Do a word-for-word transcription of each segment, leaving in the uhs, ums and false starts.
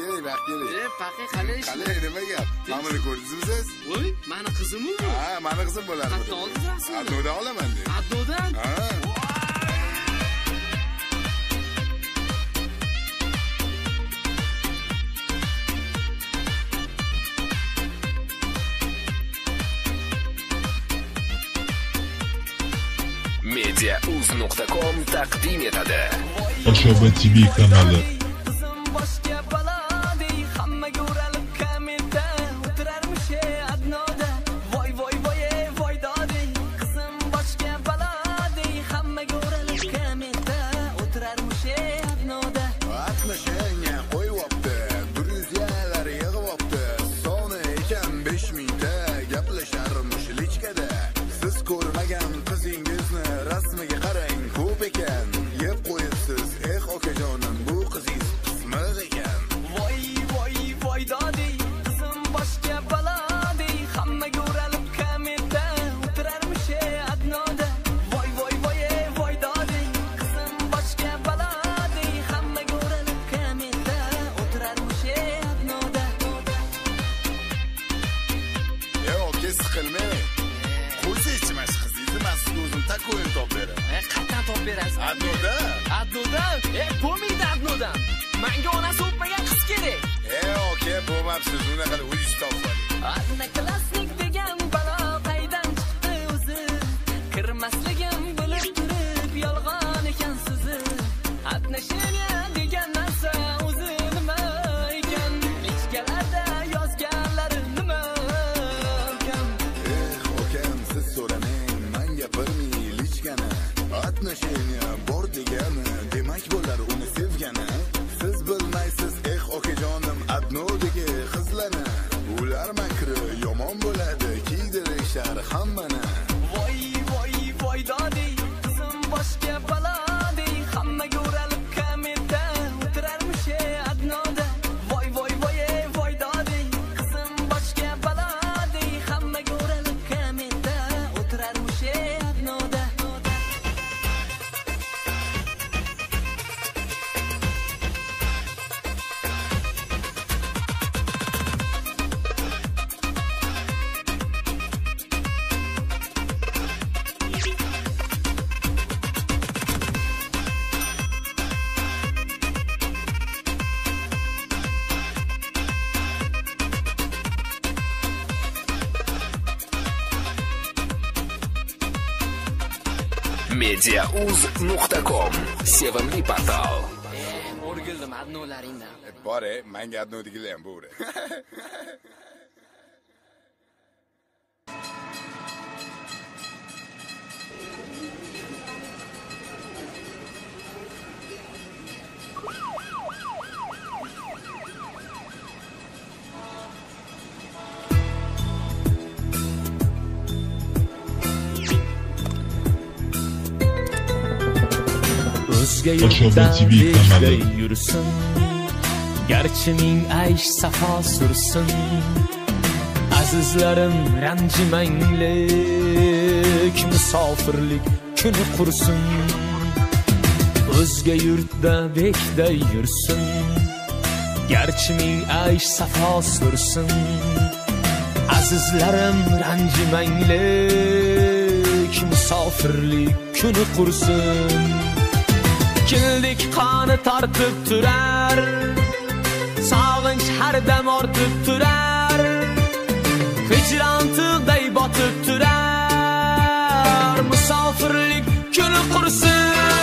keling, vaqt keling. E, faqih qalay ish? Qalay, nima gap? Mamani ko'rdingizmi siz? Voy, meni qizim-ku. Ha, meni qizim bo'ladi. Qayerdan oldingiz aslida? Adnodan olaman deb. Adnodan? Ha. mediauz nuqta com taqdim etadi. Oshoba T V kanali. Adnodan? Adnodan? E, bo'lmaydi Adnodan. Menga onasi o'pmagan qiz kerak. E, oke, bo'lmabsiz. Unaqa o'zingiz topib. Adna klassik degan balo qaydan chiqdi o'zi? Kirmasligim bilib turib yolg'on ekan so'zi. Отношения degan narsa o'zi nima ekan? Ichgalarda yozganlari nima ekan? Eh, okam, siz so'ramang, men gapirmay lichkani. Отношения bor degani, demak bo'lar uni sevgani. Siz bilmaysiz, eh okajonim, Adnodagi qizlarni. Ular makri yomon bo'ladi, kiydirishar hammani. Voy voy voy dodi, qizim boshga balodi, hammaga o'ralib kameda o'tirarmish Adnoda. Voy voy voy voy dodi, qizim boshga balodi, hammaga o'ralib kameda o'tirarmish Adnoda. mediauz nuqta com sevimli portal. O'rgildim Adnolaringdan. Bor, menga Adnodigilar ham bor. Oshoba T V kanali. Yursin, garchi ming aysh safo sursin, azizlarim ranjimanglik, musofirlik kuni qursin. O'zga yurtda bekda yursin, garchi ming aysh safo sursin, azizlarim ranjimanglik, musofirlik kuni qursin. Keldik qoni tortib turar, sog'inch har dam ortib turar, hijron tig'day botib turar, musofirlik kuni qursin.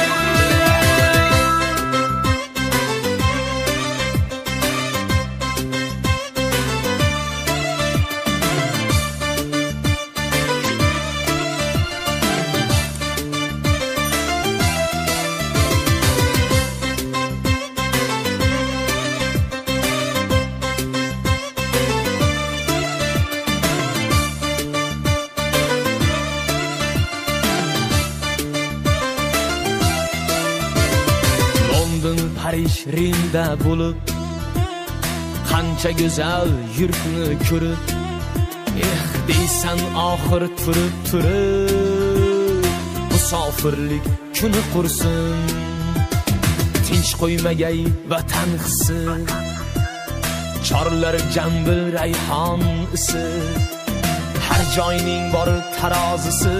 Paris Rimda bo'lib, qancha go'zal yurtni ko'rib, eh deysan oxir turib turib, musofirlik kuni qursin. Tinch qo'ymagay vatan hissi, chorlar jambil rayhon isi, har joyning bor tarozisi,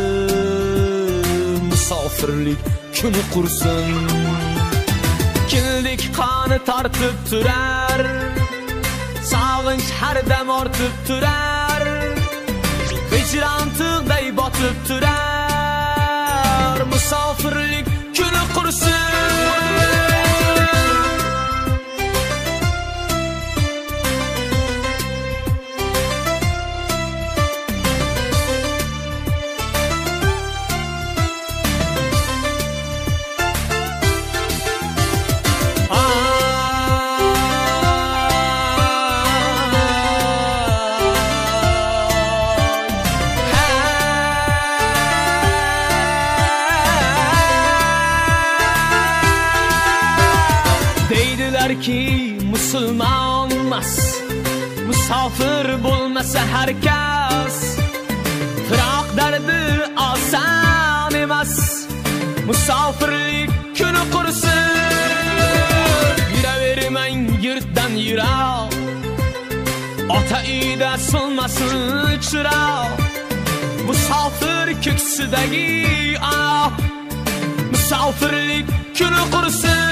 musofirlik kuni qursin. Keldik qoni tortib turar, sog'inch har dam ortib turar, hijron tig'day botib turar, musofirlik kuni qursin. Ki musulmon emas, musofir bo'lmasa herkes, firoq dardi oson emas, musofirlik kuni qursin. Yuravermang yurtdan yiroq, ota uyda so'nmasin chiroq, musofir ko'ksidagi ah, musofirlik kuni qursin.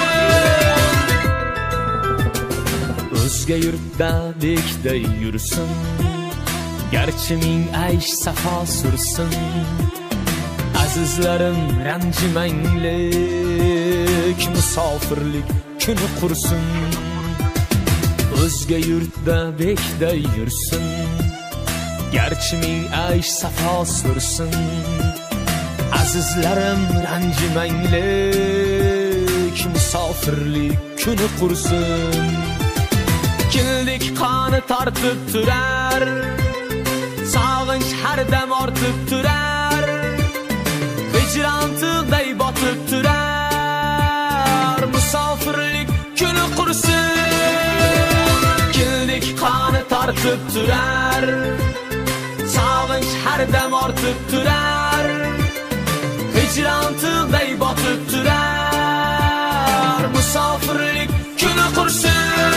O'zga yurtda bekday yursin, garchi ming aysh safo sursin, azizlarim ranjimanglik, musofirlik kuni qursin. O'zga yurtda bekday yursin, garchi ming aysh safo sursin, azizlarim ranjimanglik, musofirlik kuni qursin. Keldik qoni tortib turar, sog'inch har dam ortib turar, hijron tig'day botib turar, musofirlik kuni qursin. Keldik qoni tortib turar, sog'inch har dam ortib turar, hijron tig'day botib turar, musofirlik kuni qursin.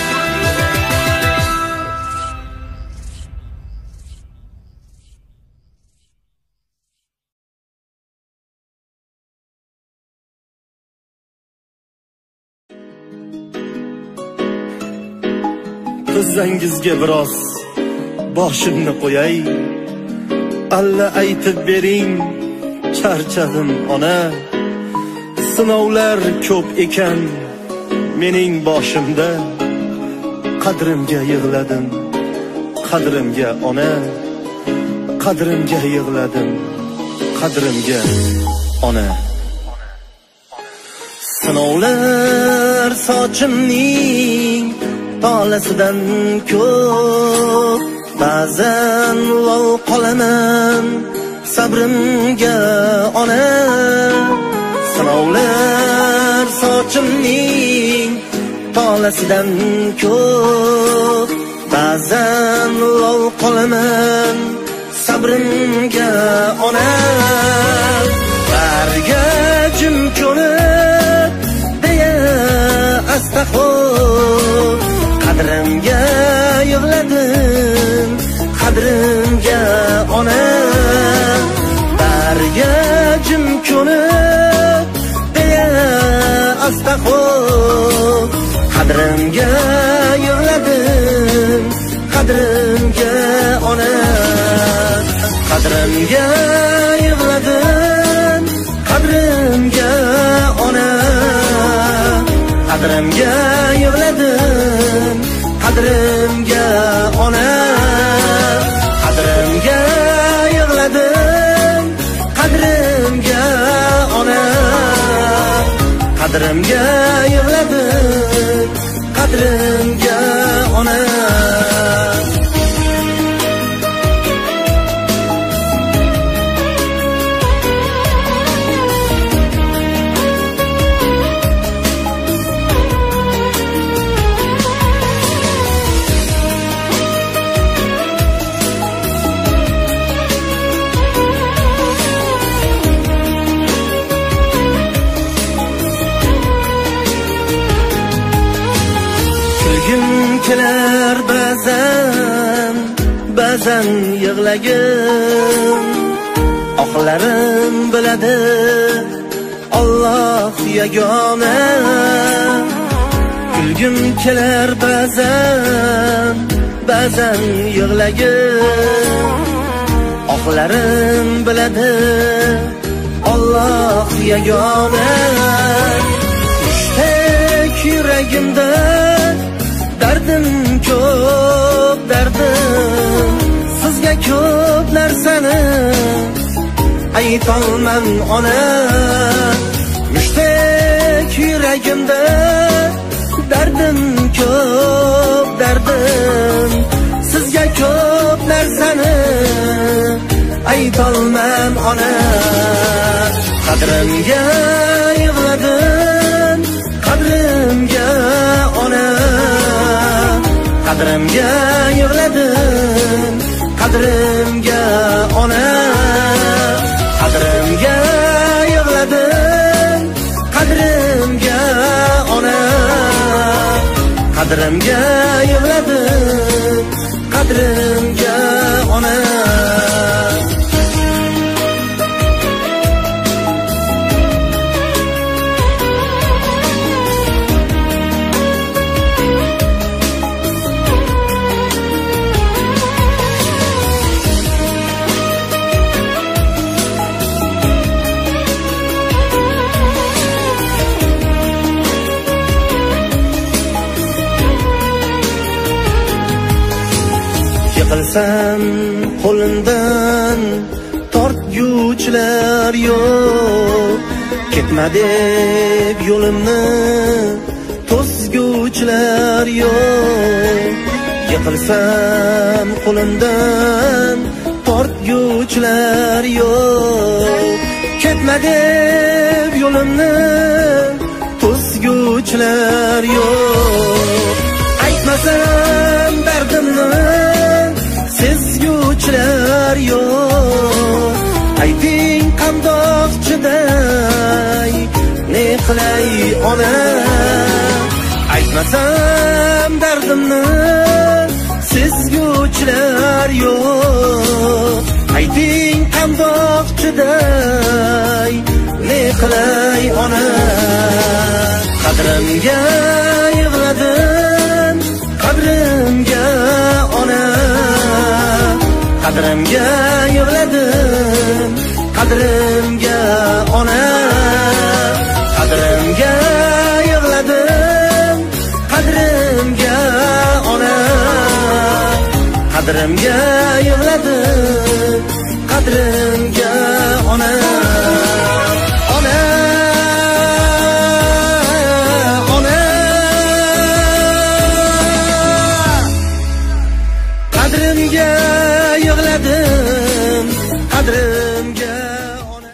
Tizzangizga biroz boshimni qo'yay, alla aytib bering, charchadim ona. Sinovlar ko'p ekan mening boshimda, qadrimga yig'ladim, qadrimga ona, qadrimga yig'ladim, qadrimga ona. Sinovlar sochimning tolasidan ko'p, ba'zan lol qolaman sabrimga ona. Sinovlar sochimning tolasidan ko'p, ba'zan lol qolaman sabrimga ona. Barga jim ko'nib deya astag'fir, qadrimga yig'ladim, qadrimga ona. Barga jim ko'nib deya astag'fir, qadrimga yig'ladim, qadrimga ona. Qadrimga yig'ladim, qadrimga ona. Qadrimga yig'ladim, qadrimga ona. Qadrimga yig'ladim, qadrimga ona. Qadrimga yig'ladim, qadrimga ona. kelar ba'zan, ba'zan yig'lagim. Oqlarim biladi Alloh yagona. Kulgim kelar ba'zan, ba'zan yig'lagim. Oqlarim biladi Alloh yagona. Ishtek yuragimda dardim ko'p, dardim. Sizga ko'p narsani aytolman ona. Ishtek yuragimda dardim ko'p, dardim. Sizga ko'p narsani aytolman ona. Qadrimga yig'ladim, qadrimga ona. Qadrimga yig'ladim, qadrimga ona. Qadrimga yig'ladim, qadrimga ona. Qadrimga yig'ladim, qadrimga ona. Yiqilsam qo'limdan tortguchilar yo'q. Ketma deb yo'limni to'sguchilar yo'q. Yiqilsam qo'limdan tortguchilar yo'q. Ketma deb yo'limni to'sguchilar yo'q. Aytmasam dardimni sezguchilar yo'q. Ayting qandoq chiday, ne qilay ona. Aytmasam dardimni sezguchilar yo'q. Ayting qandoq chiday, ne qilay ona. Qadrimga yig'ladim, qadrimga ona. Qadrimga yig'ladim, qadrimga ona. Qadrimga yig'ladim, qadrimga ona. Qadrimga yig'ladim, qadrimga ona. Ona, ona. Qadrimga yig'ladim, qadrimga ona.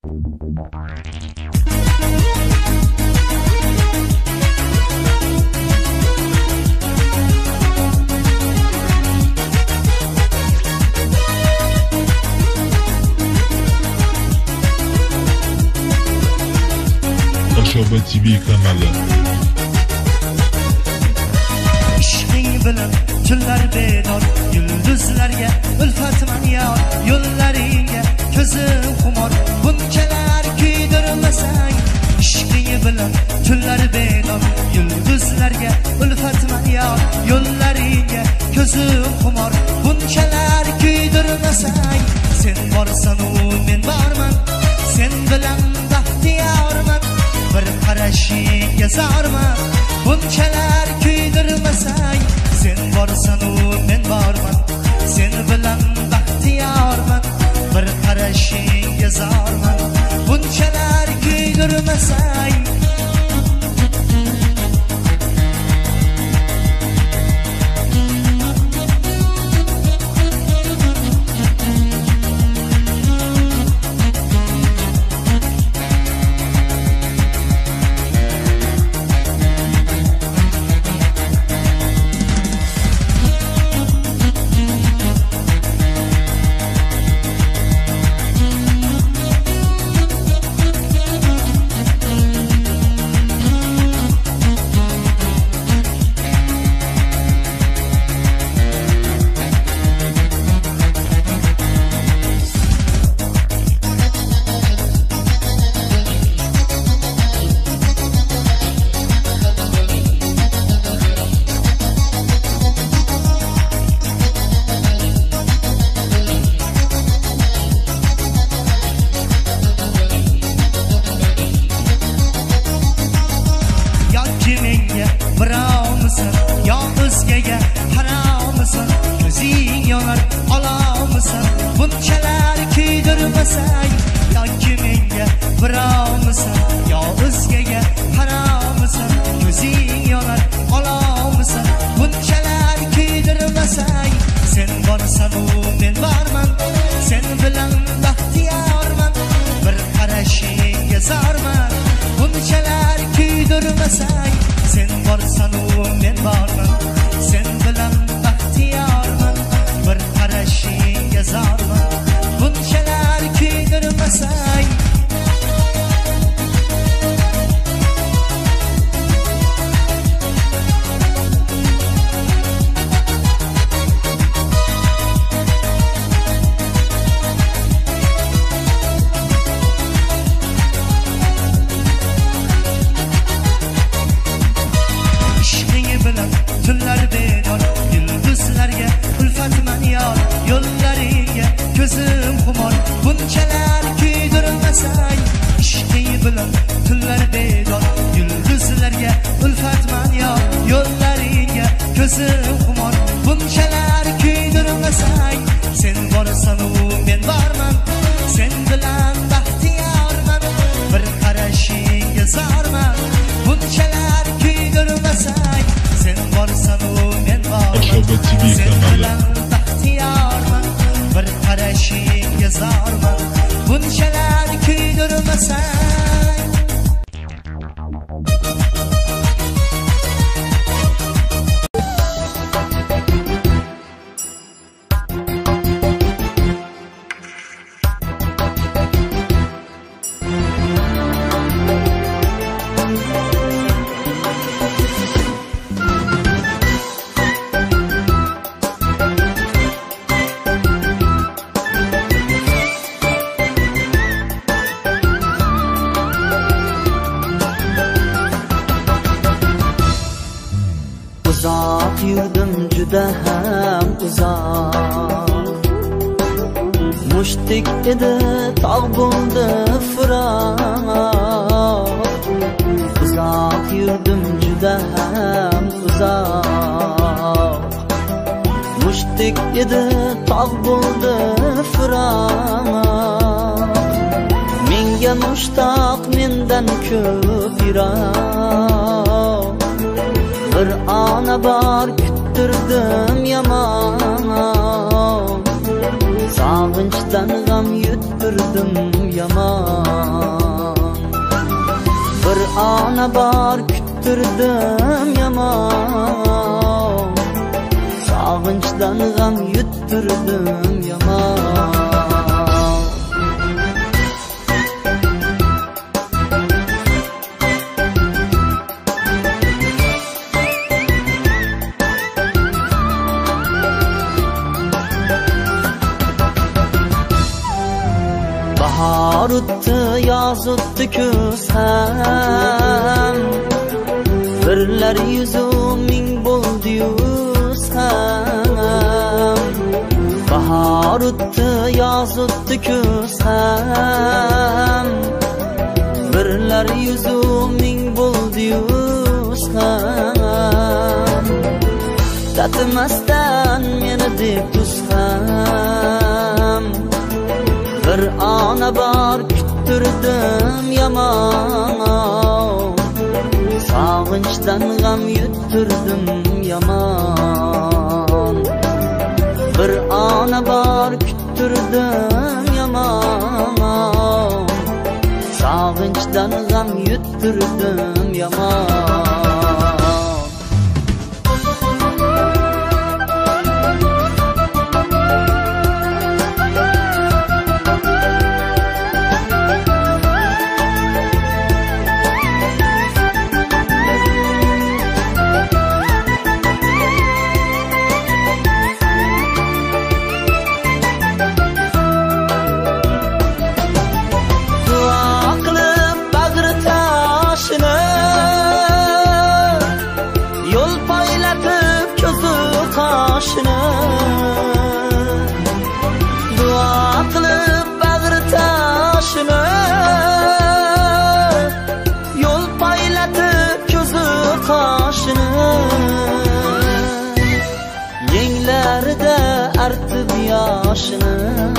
Aşoba T V kanalı. ishqing bilan tunlar bedor yulduzlarga ulfatman yor yo'llaringga ko'zim xumor bunchalar kuydirmasang ishqing bilan tunlar bedor yulduzlarga ulfatman yor yo'llaringga ko'zim xumor bunchalar kuydirmasang sen borsan u men borman sen bilan baxtiyorman bir qarashingga zorman bunchalar kuydirmasang sen borsan u men borman sen bilan baxtiyorman bir qarashingga zorman bunchalar kuydirmasang mushtdek edi tog' bo'ldi firoq uzoq yurdim juda ham uzoq mushtdek edi tog' bo'ldi firoq menga mushtoq mendan ko'p yiroq bir ona bor kuttirdim yomon Sağınçdan gam yuttirdim yaman. Bir ana bar küttürdüm yaman. Sağınçdan gam yuttirdim yaman. Bahar o'tdi, yoz o'tdi ko'zim. Birlar yuzu ming bo'ldi-yu ham. Bahar o'tdi, yoz o'tdi ko'zim. Birlar yuzu ming bo'ldi-yu ham. Tatimasdan meni deb tuzsam. Bir ana bar küttürdüm yaman. Sağınçdan gam yuttirdim yaman. Bir ana bar küttürdüm yaman. Sağınçdan gam yuttirdim yaman. Dua qilib bag'ri toshini, yo'l poylatib ko'zi qoshini. Yenglarida artib yoshini.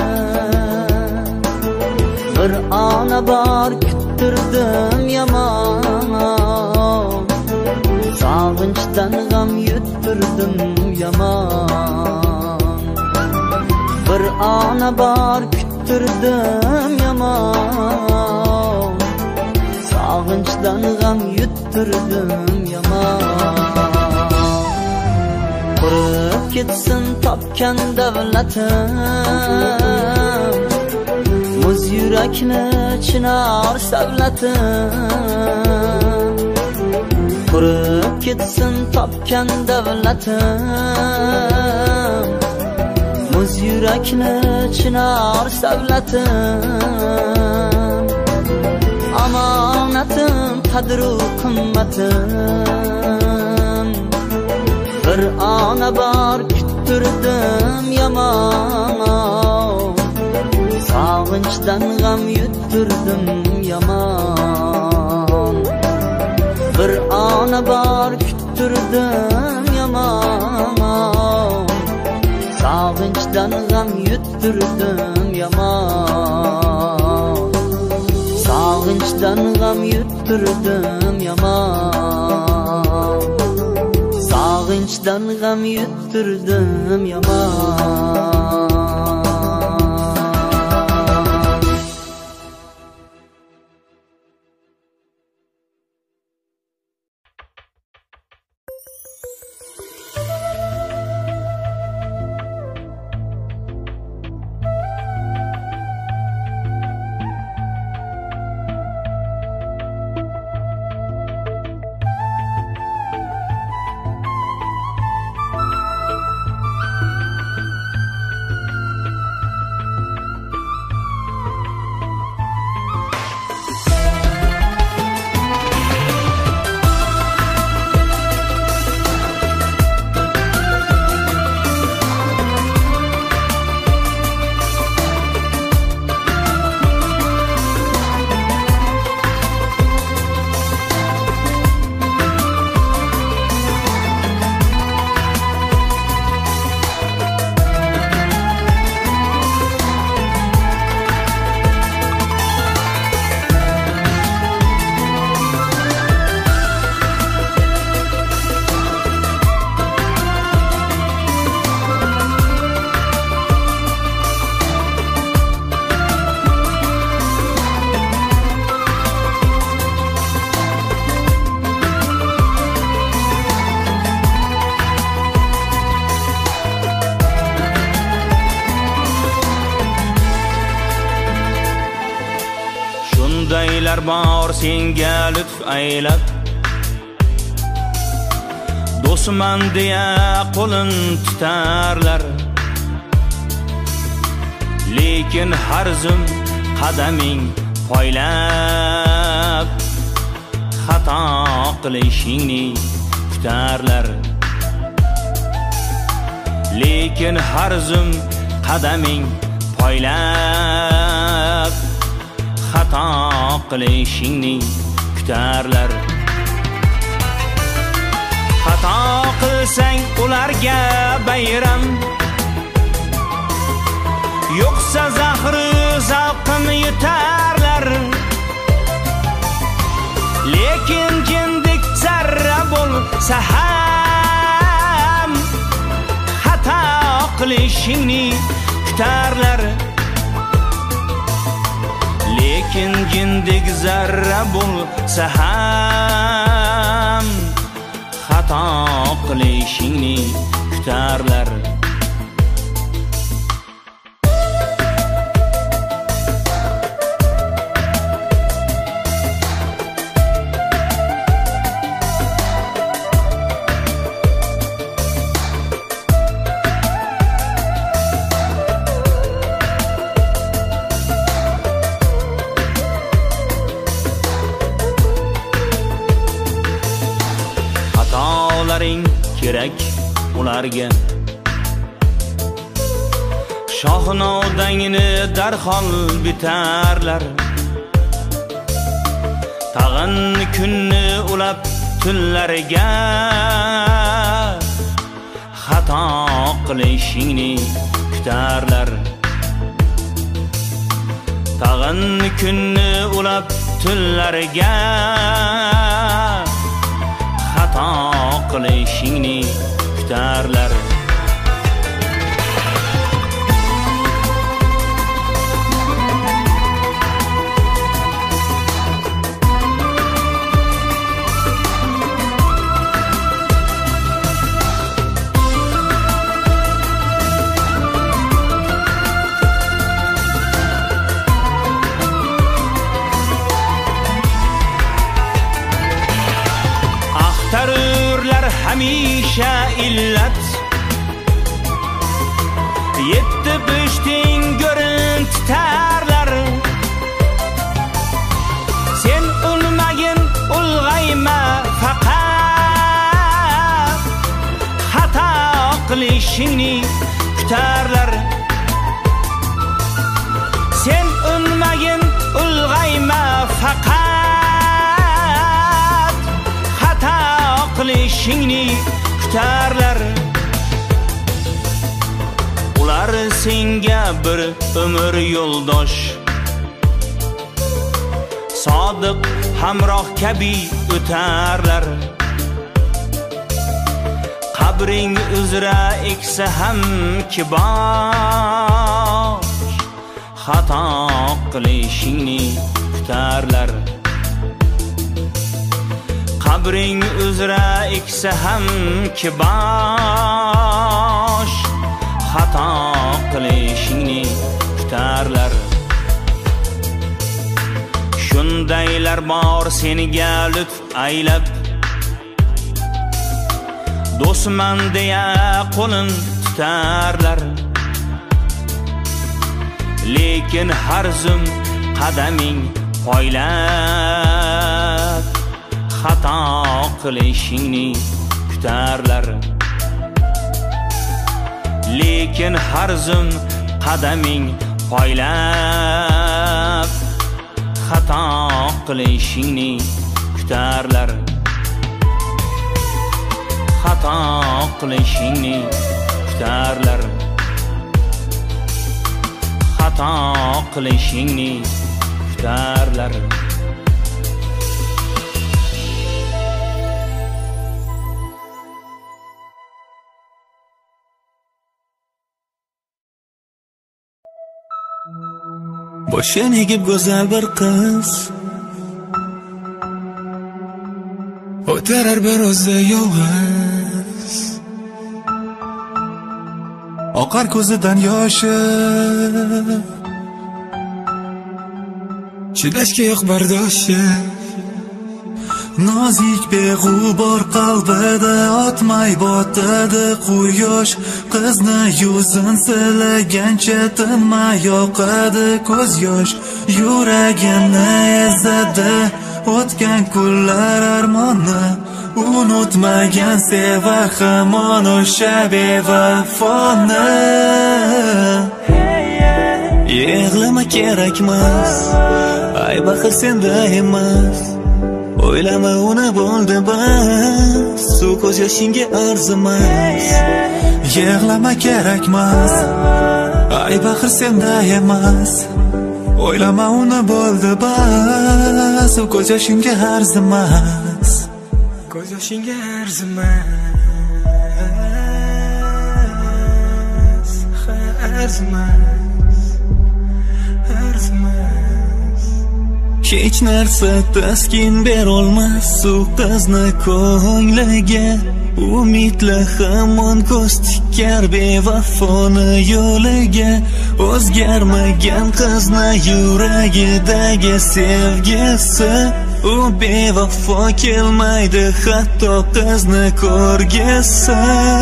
Bir ona bor kuttirdim yaman. Sağınçdan gam yuttirdim yaman. Bir ana bar küttürdüm yaman. Sağınçdan gam yuttirdim yaman. Qurib ketsin topgan davlatim. Muz yurakni chinar savlatim. Qurib ketsin topgan davlatim. Muz yurakni chinar savlatim. Omonatim qadru qimmatim. Bir ona bar küttürdüm yaman. Sağınçdan gam yuttirdim yaman. Bir ana bar küttürdüm yaman. Sağınçdan gam yuttirdim yaman. Sağınçdan gam yuttirdim yaman. Sağınçdan gam yuttirdim yaman. bor senga lutf aylab, do'stman deya qo'lin tutarlar, lekin har zum qadaming poylab xato qilishingni kutarlar, lekin har zum qadaming poylab xato qilishingni kutarlar. Xato qilsang ularga bayram, yo'qsa zahri zavqini yutarlar, lekin jindik zarra bo'lsa ham xato qilishingni kutarlar, lekin jindik zarra bo'lsa ham xato qilishingni kutarlar. Kerak ularga shohnodangni darhol bitarlar, tag'in kunni ulab tunlarga xato qilishingni kutarlar, tag'in kunni ulab tunlarga xato qilishingni kutarlar. Hamisha illat yetti bishting go'rin tutarlar, sen ulmagin ulg'ayma faqat xato qilishingni kutarlar, sen ulmagin ulg'ayma faqat xato qilishingni kutarlar. Ular senga bir umr yo'ldosh, sodiq hamroh kabi o'tarlar, qabring uzra eksa ham kibosh xato qilishingni kutarlar, qabring uzra eksa ham kibosh xato qilishingni kutarlar. Shundaylar bor senga lutf aylab, do'stman deya qo'lin tutarlar, lekin har zum qadaming poylab xato qilishingni kutarlar, lekin har zum qadaming poylab xato qilishingni kutarlar, xato qilishingni kutarlar, xato qilishingni kutarlar. Boshini egib go'zal bir qiz o'tarar bir o'zi yolg'iz, oqar ko'zidan yoshi, chidashga yo'q bardoshi. Nozik beg'ubor qalbida otmay botadi quyosh. Qizni yuzin silagancha tinmay yoqadi ko'z yosh. Yuragimni ezadi o'tgan kunlar armoni. Unutmagan sevar hamon o'sha bevafoni. Yig'lama kerakmas, ay baxir senda emas. O'ylama uni bo'ldi bas, su ko'z yoshingga arzimas. Yig'lama kerakmas, ay baxir senda emas. O'ylama uni bo'ldi bas, su ko'z yoshingga arzimas. Ko'z yoshingga arzimas, arzimas, arzimas. Hech narsa taskin berolmas u qizni ko'ngliga. Umidla hamon ko'z tikkar bevafoni yo'liga. O'zgarmagan qizni yuragidagi sevgisi. U bevafo kelmaydi hatto qizni ko'rgisi.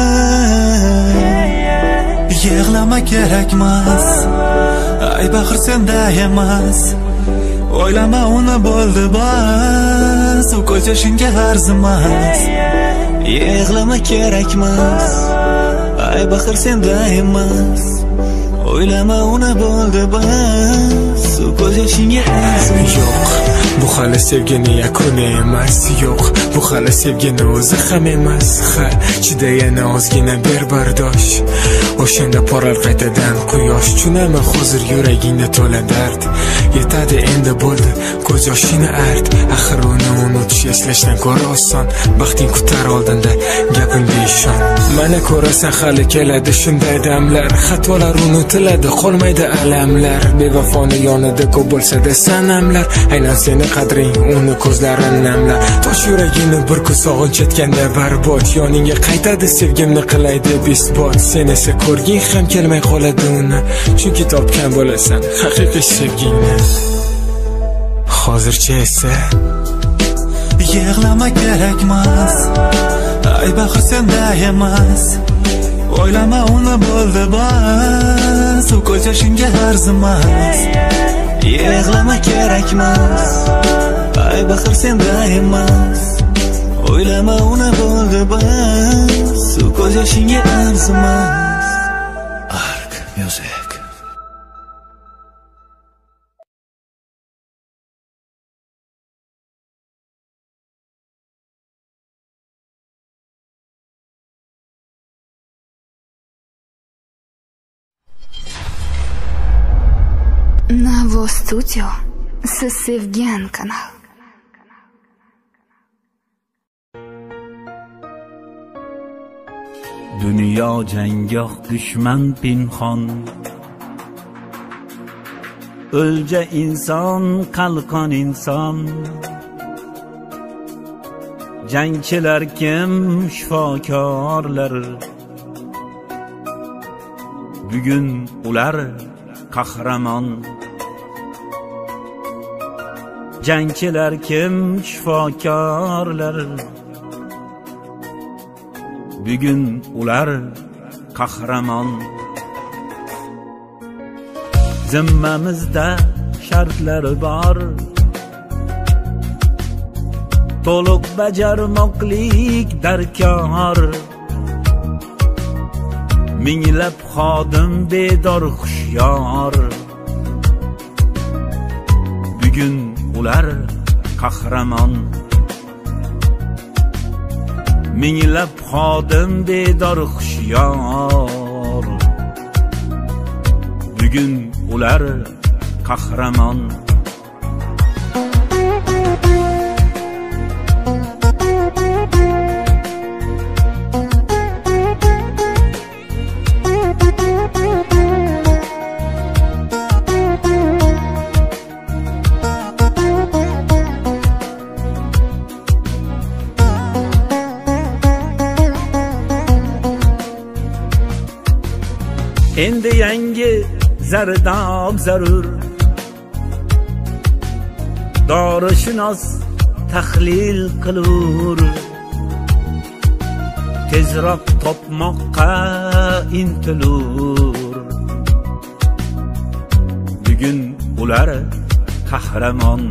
Yig'lama kerakmas, ay baxir senda emas. O'ylama uni bo'ldi bas, u ko'z yoshingga arzimas. Yig'lama kerakmas, ay baxir senda emas. O'ylama uni bo'ldi bas, u ko'z yoshingga arzimas. Yo'q, bu hali sevgini yakuni emas. Yo'q, bu hali sevgini o'zi ham emas. Ha, chidagani ozgina ber bardosh. O'shanda porar qaytadan quyosh. Tushunami hozir yuragingda to'la dard. Yetadi endi bo'ldi, ko'z yoshini art. Axir uni unutish eslashdan ko'ra oson. Baxting kutar oldinda, gapimga ishon. Mana ko'rasan hali keladi shunday damlar. Xatolar unutiladi, qolmaydi alamlar. Bevafoni yonida ko'p bo'lsa-da sanamlar. Aynan seni qadring, uni ko'zlarin namlar. Tosh yuragini bir kun sog'inch etganda barbod. Yoningga qaytadi sevgimni qilay deb isbot. Sen esa ko'rging ham kelmay qoladi uni. Chunki topgan bo'lasan haqiqiy sevgingni. Hozircha esa yig'lama kerakmas, ay baxir senda emas. O'ylama uni bo'ldi bas, u ko'z yoshingga arzimas. Yig'lama kerakmas, ay baxir senda emas. O'ylama uni bo'ldi bas, u ko'z yoshingga arzimas. Ark Music. Navo Studio, siz sevgan kanal. Dunyo janggoh dushman pinhon. O'lja inson, qalqon inson. Jangchilar kim, shifokorlar. Bugun ular qahramon. Jangchilar kim, shifokorlar. Bugun ular qahramon. Zimmamizda shartlar bor. To'liq bajarmoqlik darkor. Minglab xodim bedor xushyor. Bugun ular qahramon. Minglab xodim bedor xushyor. Bugun ular qahramon. Endi yangi zardob zarur. dorishunos tahlil qilur, tezroq topmoqqa intilur. Bugun ular qahramon,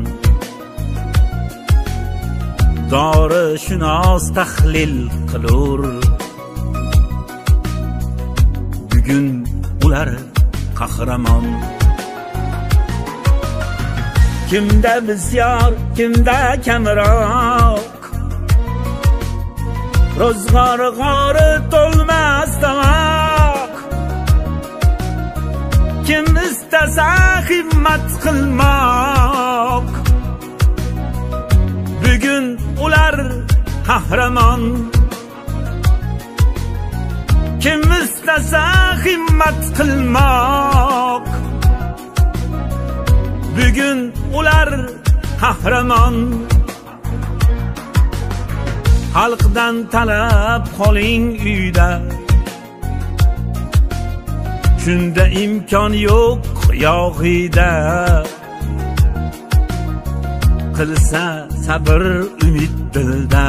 dorishunos tahlil qilur. Bugun ular qahramon. Kimda bisyor, kimda kamroq, ro'zg'or g'ori to'lmas tomoq. Kim istasa himmat qilmoq, bugun ular qahramon. Kim istasa himmat qilmoq, bugun ular qahramon. Xalqdan talab qoling uyda, shunda imkon yo'q yog'ida. Qilsa sabr umid dilda,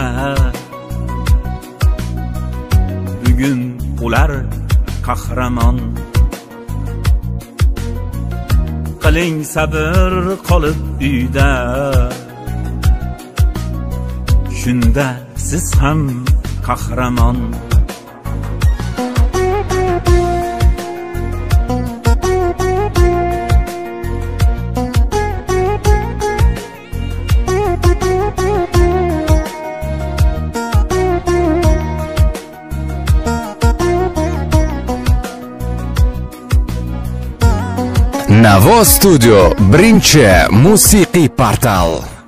bugun ular qahramon. Qiling sabr qolib uyda, shunda siz ham qahramon. Navo Studio birinchi musiqiy portal.